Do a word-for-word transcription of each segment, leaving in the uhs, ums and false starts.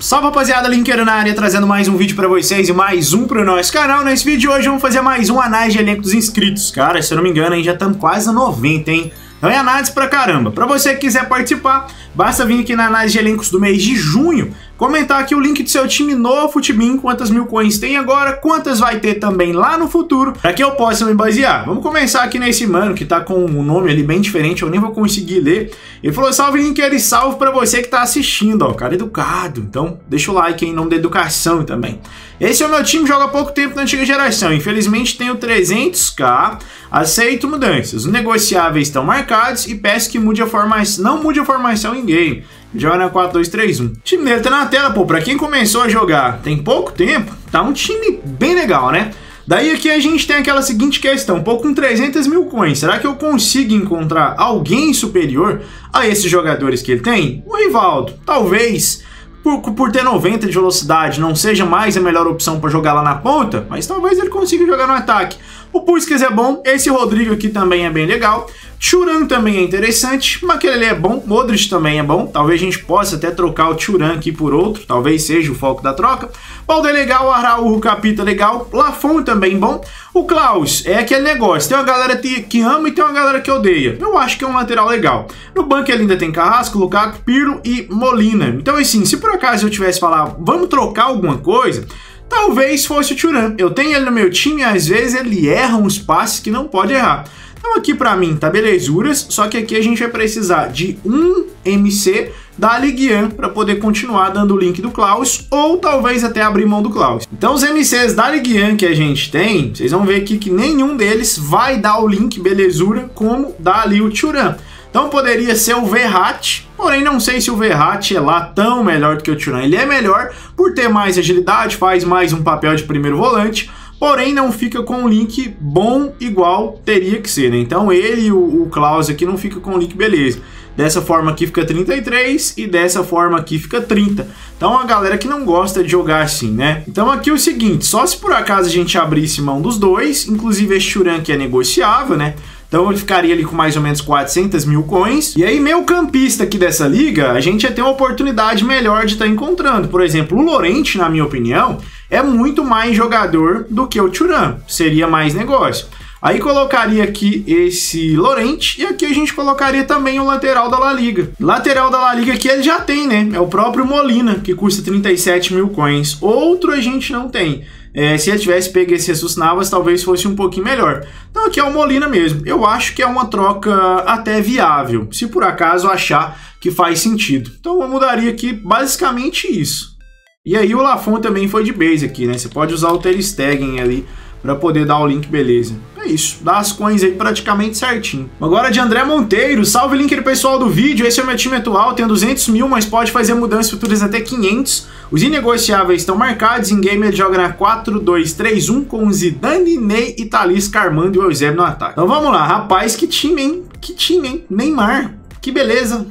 Salve rapaziada, Linkeiro na área, trazendo mais um vídeo pra vocês e mais um pro nosso canal. Nesse vídeo de hoje vamos fazer mais um análise de elenco dos inscritos. Cara, se eu não me engano, aí já estamos quase a noventa, hein? Então é análise pra caramba. Pra você que quiser participar, basta vir aqui na análise de elencos do mês de junho, comentar aqui o link do seu time no Futibin, quantas mil coins tem agora, quantas vai ter também lá no futuro, para que eu possa me basear. Vamos começar aqui nesse mano que tá com um nome ali bem diferente, eu nem vou conseguir ler. Ele falou: salve Linkeiro e salve pra você que tá assistindo, ó, cara educado. Então deixa o like aí em nome da educação também. Esse é o meu time, joga há pouco tempo na antiga geração, infelizmente tenho trezentos k, aceito mudanças, os negociáveis estão marcados e peço que mude a formação, não mude a formação em game. Joga na quatro dois três um. O time dele tá na tela, pô. Pra quem começou a jogar tem pouco tempo, tá um time bem legal, né? Daí aqui a gente tem aquela seguinte questão: pô, com trezentas mil coins, será que eu consigo encontrar alguém superior a esses jogadores que ele tem? O Rivaldo, talvez, por, por ter noventa de velocidade, não seja mais a melhor opção para jogar lá na ponta, mas talvez ele consiga jogar no ataque. O Puskas é bom, esse Rodrigo aqui também é bem legal. Thuram também é interessante, Makelele é bom, Modric também é bom, talvez a gente possa até trocar o Thuram aqui por outro, talvez seja o foco da troca. Balde é legal, Araújo, Capita é legal, Lafon também bom. O Klaus é aquele negócio, tem uma galera que ama e tem uma galera que odeia. Eu acho que é um lateral legal. No banco ele ainda tem Carrasco, Lukaku, Pirlo e Molina. Então assim, se por acaso eu tivesse falar, vamos trocar alguma coisa, talvez fosse o Thuram. Eu tenho ele no meu time e às vezes ele erra uns passes que não pode errar. Então aqui pra mim tá belezuras, só que aqui a gente vai precisar de um M C da Ligue um para poder continuar dando o link do Klaus, ou talvez até abrir mão do Klaus. Então os M Cs da Ligue um que a gente tem, vocês vão ver aqui que nenhum deles vai dar o link belezura como dá ali o Thuram. Então poderia ser o Verratti, porém não sei se o Verratti é lá tão melhor do que o Thuram. Ele é melhor por ter mais agilidade, faz mais um papel de primeiro volante, porém não fica com um link bom igual teria que ser, né? Então ele e o, o Klaus aqui não fica com um link beleza. Dessa forma aqui fica trinta e três e dessa forma aqui fica trinta. Então a galera que não gosta de jogar assim, né? Então aqui é o seguinte, só se por acaso a gente abrisse mão dos dois, inclusive esse Thuram que é negociável, né? Então ele ficaria ali com mais ou menos quatrocentas mil coins. E aí meio campista aqui dessa liga, a gente ia ter uma oportunidade melhor de estar encontrando. Por exemplo, o Llorente, na minha opinião, é muito mais jogador do que o Thuram. Seria mais negócio. Aí colocaria aqui esse Llorente e aqui a gente colocaria também o lateral da La Liga. Lateral da La Liga aqui ele já tem, né? É o próprio Molina, que custa trinta e sete mil coins. Outro a gente não tem. É, se ele tivesse pego esse Jesus Navas, talvez fosse um pouquinho melhor. Então aqui é o Molina mesmo. Eu acho que é uma troca até viável, se por acaso achar que faz sentido. Então eu mudaria aqui basicamente isso. E aí o Lafon também foi de base aqui, né? Você pode usar o Ter Stegen ali para poder dar o link, beleza. É isso, dá as coins aí praticamente certinho. Agora de André Monteiro, salve Linker pessoal do vídeo, esse é o meu time atual, tem duzentos mil, mas pode fazer mudanças futuras até quinhentos. Os inegociáveis estão marcados, em game ele joga na quatro dois três um com Zidane, Ney, Talisca, Armando e Eusébio no ataque. Então vamos lá, rapaz, que time, hein? Que time, hein? Neymar, que beleza.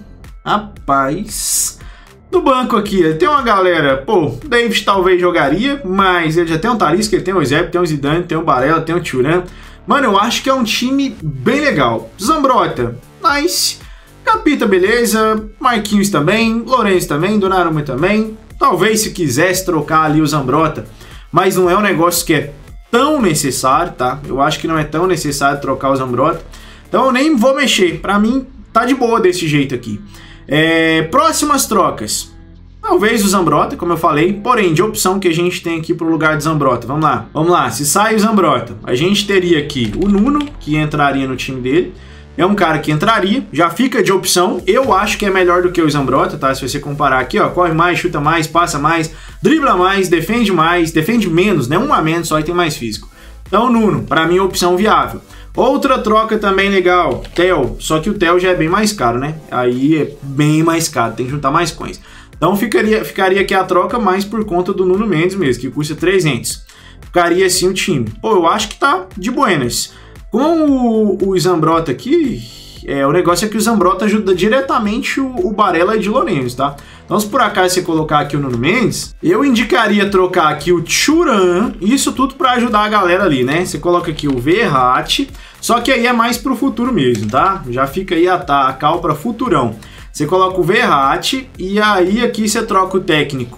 Rapaz... No banco aqui, tem uma galera, pô, o David talvez jogaria, mas ele já tem um Talisca, ele tem o Eusébio, tem o Zidane, tem o Barella, tem o Thuram. Mano, eu acho que é um time bem legal. Zambrota, nice. Capita, beleza. Marquinhos também, Lourenço também, Donnarumma também. Talvez se quisesse trocar ali o Zambrota, mas não é um negócio que é tão necessário, tá? Eu acho que não é tão necessário trocar o Zambrota. Então eu nem vou mexer, pra mim tá de boa desse jeito aqui. É, próximas trocas, talvez o Zambrota, como eu falei, porém de opção que a gente tem aqui para o lugar de Zambrota. Vamos lá, vamos lá, se sai o Zambrota, a gente teria aqui o Nuno, que entraria no time dele. É um cara que entraria, já fica de opção. Eu acho que é melhor do que o Zambrota, tá? Se você comparar aqui, ó, corre mais, chuta mais, passa mais, dribla mais, defende mais, defende menos, né? Um a menos só e tem mais físico. Então Nuno, para mim, é opção viável. Outra troca também legal, Theo, só que o Theo já é bem mais caro, né? Aí é bem mais caro, tem que juntar mais coins. Então ficaria, ficaria aqui a troca mais por conta do Nuno Mendes mesmo, que custa trezentos. Ficaria assim o time. Pô, eu acho que tá de buenas. Com o, o Zambrota aqui, é, o negócio é que o Zambrota ajuda diretamente o, o Barella de Lourenço, tá? Então se por acaso você colocar aqui o Nuno Mendes, eu indicaria trocar aqui o Thuram, isso tudo para ajudar a galera ali, né? Você coloca aqui o Verratti, só que aí é mais pro futuro mesmo, tá? Já fica aí a, tá, a cal para futurão. Você coloca o Verratti e aí aqui você troca o técnico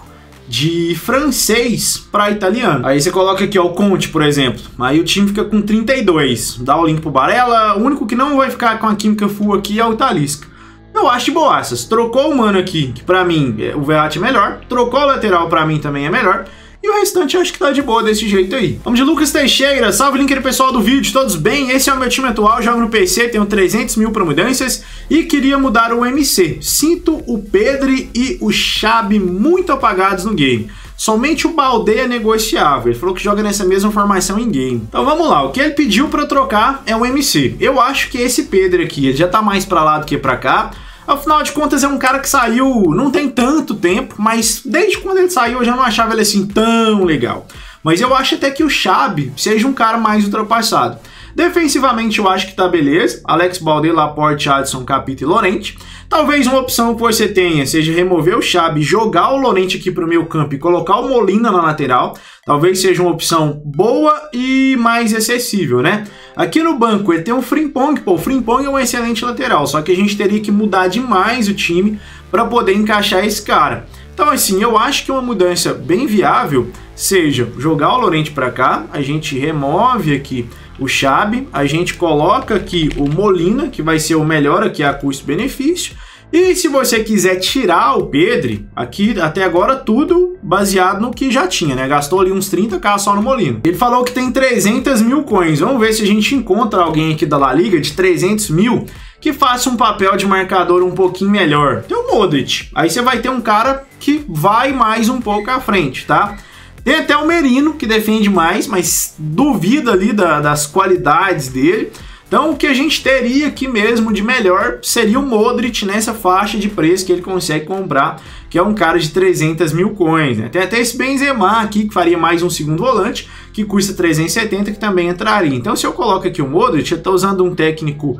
de francês para italiano. Aí você coloca aqui, ó, o Conte, por exemplo. Aí o time fica com trinta e dois. Dá o link pro Barella. O único que não vai ficar com a química full aqui é o Talisca. Eu acho de boaças. Trocou o mano aqui, que pra mim o Verratti é melhor. Trocou o lateral, pra mim também é melhor. E o restante eu acho que tá de boa desse jeito aí. Vamos de Lucas Teixeira. Salve, link aí, pessoal do vídeo. Todos bem? Esse é o meu time atual. Jogo no P C, tenho trezentos mil para mudanças. E queria mudar o M C. Sinto o Pedri e o Xabi muito apagados no game. Somente o Baldé é negociável. Ele falou que joga nessa mesma formação em game. Então vamos lá. O que ele pediu para trocar é o M C. Eu acho que esse Pedri aqui, ele já tá mais para lá do que para cá. Afinal de contas, é um cara que saiu não tem tanto tempo, mas desde quando ele saiu eu já não achava ele assim tão legal. Mas eu acho até que o Xabi seja um cara mais ultrapassado. Defensivamente eu acho que tá beleza. Alex Baldé, Laporte, Adson, Capita e Llorente. Talvez uma opção que você tenha seja remover o Xabi, jogar o Llorente aqui pro meio campo e colocar o Molina na lateral. Talvez seja uma opção boa e mais acessível, né? Aqui no banco ele tem o Frimpong. Pô, o Frimpong é um excelente lateral, só que a gente teria que mudar demais o time para poder encaixar esse cara. Então assim, eu acho que uma mudança bem viável seja jogar o Llorente para cá, a gente remove aqui o Xabi, a gente coloca aqui o Molina, que vai ser o melhor aqui a custo-benefício. E se você quiser tirar o Pedri, aqui até agora tudo baseado no que já tinha, né? Gastou ali uns trinta k só no Molina. Ele falou que tem trezentos mil coins. Vamos ver se a gente encontra alguém aqui da La Liga de trezentos mil que faça um papel de marcador um pouquinho melhor. Tem o Modric. Aí você vai ter um cara que vai mais um pouco à frente, tá? Tem até o Merino, que defende mais, mas duvida ali da, das qualidades dele. Então o que a gente teria aqui mesmo de melhor seria o Modric nessa faixa de preço que ele consegue comprar, que é um cara de trezentos mil coins, né? Tem até esse Benzema aqui, que faria mais um segundo volante, que custa trezentos e setenta, que também entraria. Então se eu coloco aqui o Modric, eu estou usando um técnico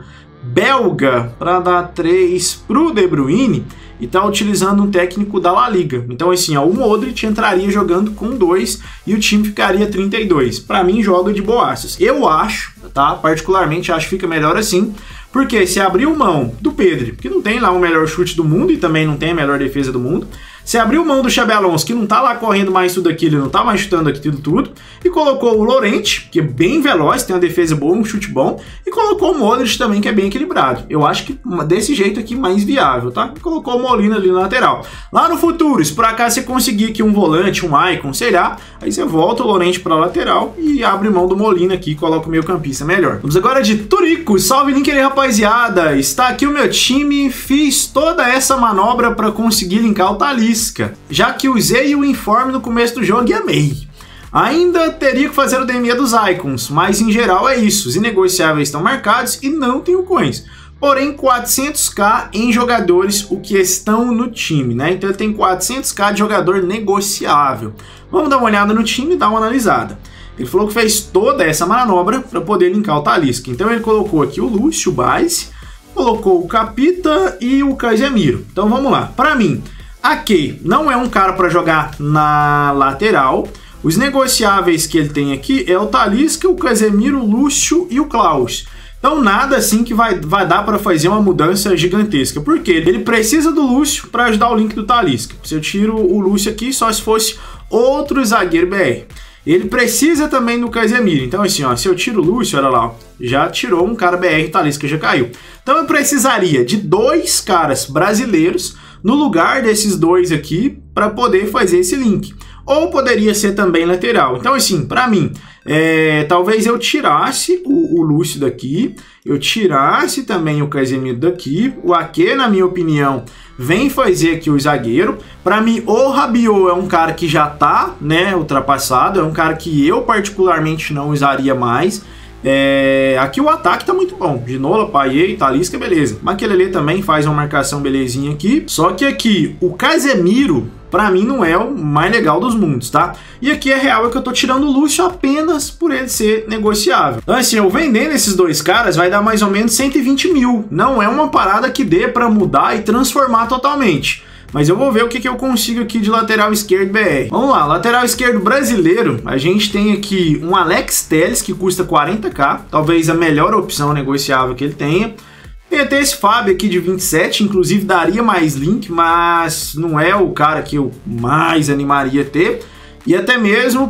belga para dar três para o De Bruyne, e tá utilizando um técnico da La Liga. Então assim, ó, o Modric entraria jogando com dois e o time ficaria trinta e dois. Para mim joga de boaças. Eu acho, tá? Particularmente acho que fica melhor assim, porque se abriu mão do Pedri, que não tem lá o melhor chute do mundo e também não tem a melhor defesa do mundo, se abriu mão do Xabi Alonso, que não tá lá correndo mais tudo aquilo, não tá mais chutando aquilo tudo, e colocou o Llorente, que é bem veloz, tem uma defesa boa, um chute bom, e colocou o Modric também, que é bem equilibrado. Eu acho que desse jeito aqui mais viável, tá? E colocou o Molina ali na lateral. Lá no futuro, se por acaso você conseguir aqui um volante, um icon, sei lá, aí você volta o Llorente pra lateral e abre mão do Molina aqui e coloca o meio campista melhor. Vamos agora de Turico. Salve, link aí, rapaziada. Está aqui o meu time, fiz toda essa manobra para conseguir linkar o Talisca, já que usei o informe no começo do jogo e amei. Ainda teria que fazer o D M E dos icons, mas em geral é isso. Os inegociáveis estão marcados e não tenho coins. Porém, quatrocentos k em jogadores o que estão no time, né? Então ele tem quatrocentos k de jogador negociável. Vamos dar uma olhada no time e dar uma analisada. Ele falou que fez toda essa manobra para poder linkar o Talisca. Então ele colocou aqui o Lúcio, base, colocou o Capita e o Casemiro. Então vamos lá. Para mim, Ake não é um cara para jogar na lateral. Os negociáveis que ele tem aqui é o Talisca, o Casemiro, o Lúcio e o Klaus. Então nada assim que vai, vai dar para fazer uma mudança gigantesca. Por quê? Ele precisa do Lúcio para ajudar o link do Talisca. Se eu tiro o Lúcio aqui, só se fosse outro zagueiro B R. Ele precisa também do Casemiro. Então assim, ó, se eu tiro o Lúcio, olha lá, ó, já tirou um cara B R, o Talisca já caiu. Então eu precisaria de dois caras brasileiros no lugar desses dois aqui para poder fazer esse link. Ou poderia ser também lateral. Então assim, para mim, é, talvez eu tirasse o, o Lúcio daqui, eu tirasse também o Casemiro daqui, o Ake, na minha opinião, vem fazer aqui o zagueiro. Para mim, o Rabiot é um cara que já tá, né, ultrapassado, é um cara que eu particularmente não usaria mais. É, aqui o ataque tá muito bom, Ginola, Payet, Talisca, beleza. Makelele também faz uma marcação belezinha aqui. Só que aqui, o Casemiro, pra mim, não é o mais legal dos mundos, tá? E aqui é real é que eu tô tirando o Lúcio apenas por ele ser negociável. Então assim, eu vendendo esses dois caras vai dar mais ou menos cento e vinte mil. Não é uma parada que dê pra mudar e transformar totalmente. Mas eu vou ver o que, que eu consigo aqui de lateral esquerdo B R. Vamos lá, lateral esquerdo brasileiro, a gente tem aqui um Alex Telles, que custa quarenta k, talvez a melhor opção negociável que ele tenha. Ia ter esse Fábio aqui de vinte e sete, inclusive daria mais link, mas não é o cara que eu mais animaria a ter. E até mesmo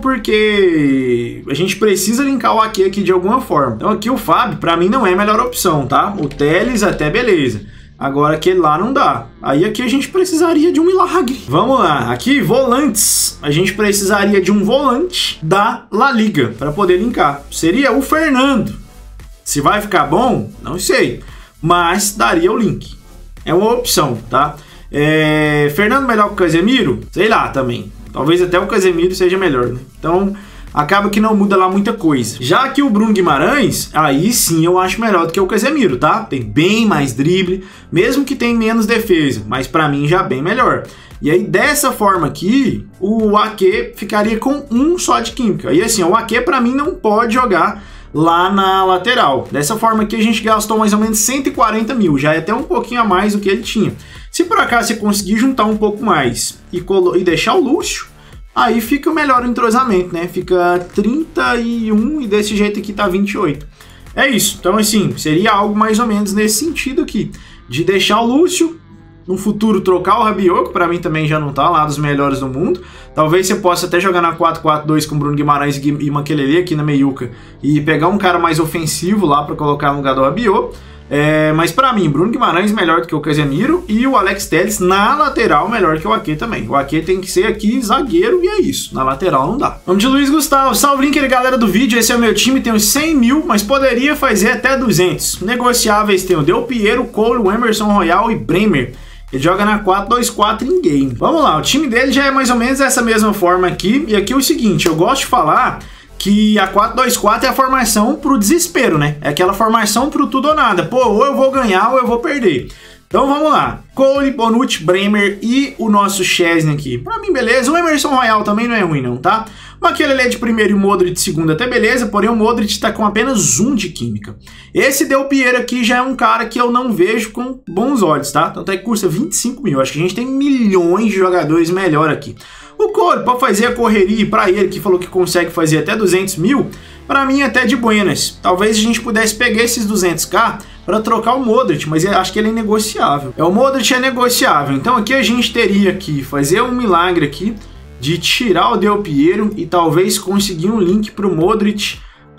porque a gente precisa linkar o A Q aqui de alguma forma. Então aqui o Fábio, pra mim, não é a melhor opção, tá? O Teles até beleza. Agora aquele lá não dá. Aí aqui a gente precisaria de um milagre. Vamos lá. Aqui, volantes. A gente precisaria de um volante da La Liga para poder linkar. Seria o Fernando. Se vai ficar bom, não sei. Mas daria o link. É uma opção, tá? É... Fernando melhor que o Casemiro? Sei lá também. Talvez até o Casemiro seja melhor, né? Então, acaba que não muda lá muita coisa. Já que o Bruno Guimarães, aí sim eu acho melhor do que o Casemiro, tá? Tem bem mais drible, mesmo que tem menos defesa, mas pra mim já bem melhor. E aí, dessa forma aqui, o A Q ficaria com um só de química. E assim, o A Q pra mim não pode jogar lá na lateral. Dessa forma aqui a gente gastou mais ou menos cento e quarenta mil, já é até um pouquinho a mais do que ele tinha. Se por acaso você conseguir juntar um pouco mais e, e deixar o Lúcio, aí fica melhor o entrosamento, né? Fica trinta e um e desse jeito aqui tá vinte e oito. É isso. Então assim, seria algo mais ou menos nesse sentido aqui. De deixar o Lúcio, no futuro trocar o Rabiot, que pra mim também já não tá lá dos melhores do mundo. Talvez você possa até jogar na quatro quatro dois com Bruno Guimarães e Makelele aqui na meiuca e pegar um cara mais ofensivo lá pra colocar no lugar do Rabiot. É, mas pra mim, Bruno Guimarães melhor do que o Casemiro e o Alex Telles na lateral melhor que o A Q também. O A Q tem que ser aqui zagueiro e é isso. Na lateral não dá. Vamos de Luiz Gustavo. Salve, link, galera do vídeo. Esse é o meu time, tenho cem mil, mas poderia fazer até duzentos. Negociáveis tem o Del Piero, Cole, o Emerson Royal e Bremer. Ele joga na quatro dois quatro em game. Vamos lá, o time dele já é mais ou menos dessa mesma forma aqui. E aqui é o seguinte, eu gosto de falar que a quatro dois quatro é a formação pro desespero, né? É aquela formação pro tudo ou nada. Pô, ou eu vou ganhar ou eu vou perder. Então vamos lá. Cole, Bonucci, Bremer e o nosso Szczesny aqui. Pra mim, beleza. O Emerson Royal também não é ruim, não, tá? O Makelele é de primeiro e o Modric de segundo até beleza, porém o Modric tá com apenas um de química. Esse Del Piero aqui já é um cara que eu não vejo com bons olhos, tá? Tanto é que custa vinte e cinco mil. Acho que a gente tem milhões de jogadores melhor aqui. O Cole, para fazer a correria para ele, que falou que consegue fazer até duzentos mil, para mim até de buenas. Talvez a gente pudesse pegar esses duzentos k para trocar o Modric, mas eu acho que ele é negociável. É, o Modric é negociável, então aqui a gente teria que fazer um milagre aqui de tirar o Del Piero e talvez conseguir um link para o Modric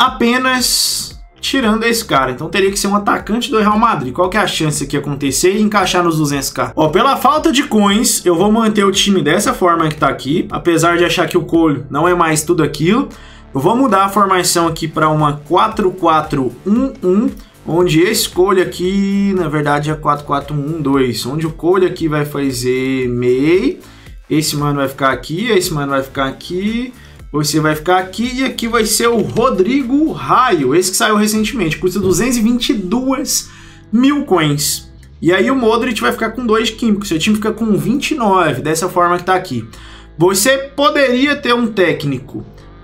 apenas tirando esse cara. Então teria que ser um atacante do Real Madrid. Qual que é a chance aqui acontecer e encaixar nos duzentos k? Ó, pela falta de coins, eu vou manter o time dessa forma que tá aqui, apesar de achar que o Cole não é mais tudo aquilo. Eu vou mudar a formação aqui para uma quatro quatro um um, onde esse Cole aqui, na verdade, é quatro quatro um dois, onde o Cole aqui vai fazer meio, esse mano vai ficar aqui, esse mano vai ficar aqui, você vai ficar aqui e aqui vai ser o Rodrigo Raio, esse que saiu recentemente, custa duzentos e vinte e dois mil coins. E aí o Modric vai ficar com dois de químico, seu time fica com vinte e nove, dessa forma que tá aqui. Você poderia ter um técnico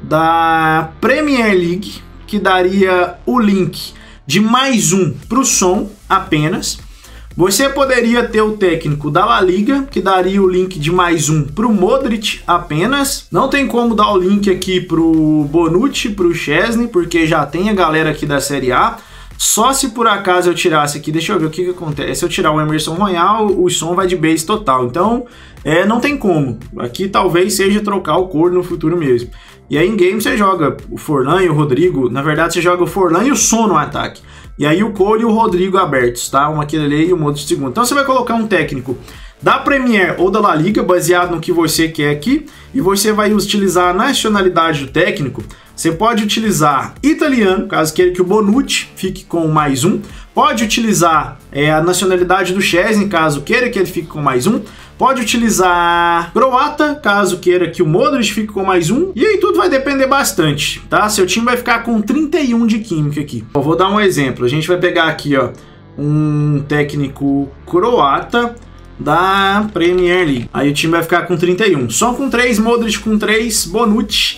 da Premier League, que daria o link de mais um para o som apenas. Você poderia ter o técnico da La Liga, que daria o link de mais um para o Modric apenas. Não tem como dar o link aqui para o Bonucci, para o Szczesny, porque já tem a galera aqui da Série A. Só se por acaso eu tirasse aqui, deixa eu ver o que, que acontece. Se eu tirar o Emerson Royal, o som vai de base total. Então, é, não tem como. Aqui talvez seja trocar o cor no futuro mesmo. E aí em game você joga o Forlan e o Rodrigo. Na verdade, você joga o Forlan e o Son no ataque. E aí o Cole e o Rodrigo abertos, tá? Um aquele ali e o Modric segundo. Então você vai colocar um técnico da Premier ou da La Liga, baseado no que você quer aqui, e você vai utilizar a nacionalidade do técnico. Você pode utilizar italiano, caso queira que o Bonucci fique com mais um. Pode utilizar é, a nacionalidade do Szczesny, caso queira que ele fique com mais um. Pode utilizar croata, caso queira que o Modric fique com mais um. E aí tudo vai depender bastante, tá? Seu time vai ficar com trinta e um de química aqui. Eu vou dar um exemplo. A gente vai pegar aqui, ó, um técnico croata da Premier League. Aí o time vai ficar com trinta e um. Só com três, Modric com três, Bonucci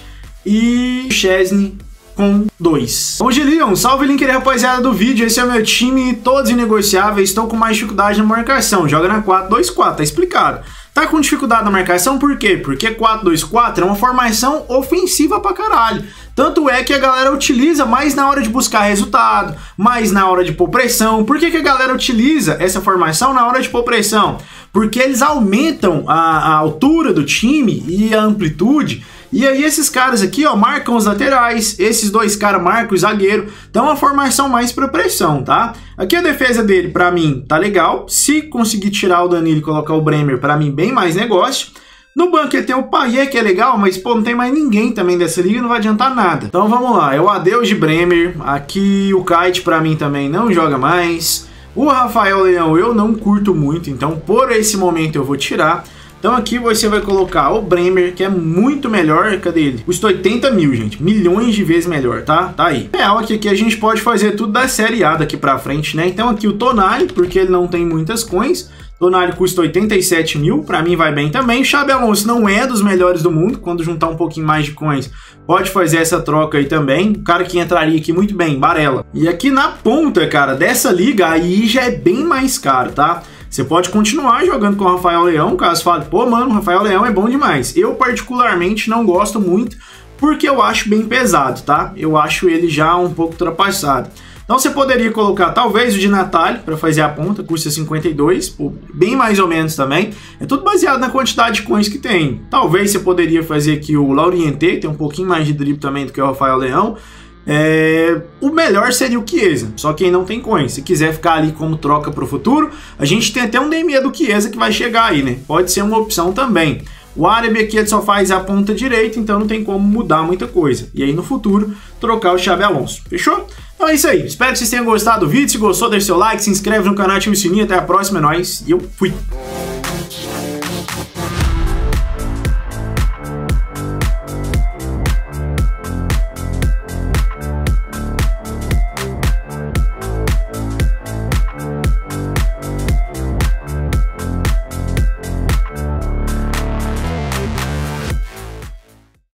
e Szczesny com dois. Bom, Gilion, salve link aí, rapaziada do vídeo. Esse é o meu time, todos inegociáveis. Estou com mais dificuldade na marcação. Joga na quatro dois quatro, tá explicado. Tá com dificuldade na marcação, por quê? Porque quatro dois quatro é uma formação ofensiva pra caralho. Tanto é que a galera utiliza mais na hora de buscar resultado, mais na hora de pôr pressão. Por que que a galera utiliza essa formação na hora de pôr pressão? Porque eles aumentam a, a altura do time e a amplitude. E aí esses caras aqui, ó, marcam os laterais, esses dois caras marcam o zagueiro, então é uma formação mais para pressão, tá? Aqui a defesa dele, para mim, tá legal. Se conseguir tirar o Danilo e colocar o Bremer, para mim, bem mais negócio. No banco ele tem o Payet, que é legal, mas pô, não tem mais ninguém também dessa liga, não vai adiantar nada. Então vamos lá, é o adeus de Bremer, aqui o Kite para mim também não joga mais. O Rafael Leão eu não curto muito, então por esse momento eu vou tirar. Então aqui você vai colocar o Bremer, que é muito melhor, cadê ele? Custa oitenta mil, gente, milhões de vezes melhor, tá? Tá aí. Real é que aqui a gente pode fazer tudo da série A daqui pra frente, né? Então aqui o Tonali, porque ele não tem muitas coins. Tonali custa oitenta e sete mil, pra mim vai bem também. O Xabi Alonso não é dos melhores do mundo, quando juntar um pouquinho mais de coins, pode fazer essa troca aí também. O cara que entraria aqui muito bem, Barella. E aqui na ponta, cara, dessa liga, aí já é bem mais caro, tá? Você pode continuar jogando com o Rafael Leão, caso fale, pô, mano, o Rafael Leão é bom demais. Eu, particularmente, não gosto muito, porque eu acho bem pesado, tá? Eu acho ele já um pouco ultrapassado. Então você poderia colocar talvez o de Natália para fazer a ponta, custa cinquenta e dois, pô, bem mais ou menos também. É tudo baseado na quantidade de coins que tem. Talvez você poderia fazer aqui o Laurienté, tem um pouquinho mais de drible também do que o Rafael Leão. É... O melhor seria o Chiesa, só que aí não tem coins. Se quiser ficar ali como troca para o futuro, a gente tem até um D M E do Chiesa que vai chegar aí, né? Pode ser uma opção também. O árabe aqui ele só faz a ponta direita, então não tem como mudar muita coisa. E aí no futuro, trocar o Xabi Alonso. Fechou? Então é isso aí. Espero que vocês tenham gostado do vídeo. Se gostou, deixe seu like, se inscreve no canal, ativa o sininho. Até a próxima, é nóis. E eu fui!